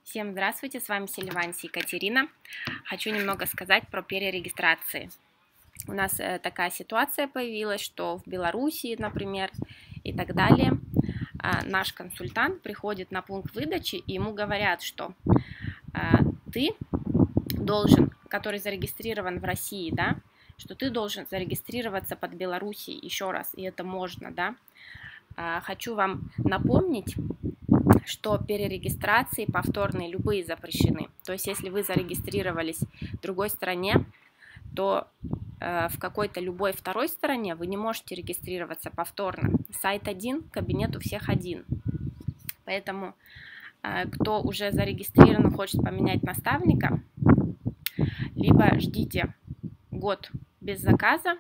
Всем здравствуйте, с вами Сильванси Екатерина. Хочу немного сказать про перерегистрации. У нас такая ситуация появилась, что в Беларуси, например, и так далее, наш консультант приходит на пункт выдачи, и ему говорят, что ты должен, который зарегистрирован в России, да, что ты должен зарегистрироваться под Белоруссией еще раз, и это можно, да. Хочу вам напомнить, что перерегистрации повторные любые запрещены. То есть, если вы зарегистрировались в другой стране, то в какой-то любой второй стране вы не можете регистрироваться повторно. Сайт один, кабинет у всех один. Поэтому, кто уже зарегистрирован, хочет поменять наставника, либо ждите год без заказа.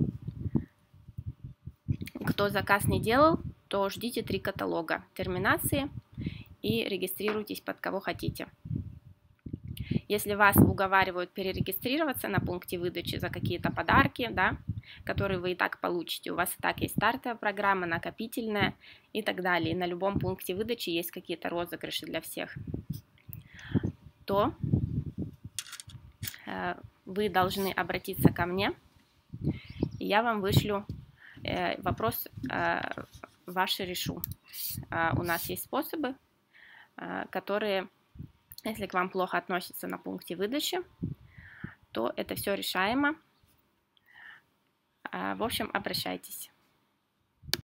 Кто заказ не делал, то ждите 3 каталога терминации и регистрируйтесь под кого хотите. Если вас уговаривают перерегистрироваться на пункте выдачи за какие-то подарки, да, которые вы и так получите, у вас и так есть стартовая программа, накопительная и так далее, и на любом пункте выдачи есть какие-то розыгрыши для всех, то вы должны обратиться ко мне, и я вам вышлю вопрос, ваши решу. У нас есть способы, которые, если к вам плохо относятся на пункте выдачи, то это все решаемо. В общем, обращайтесь.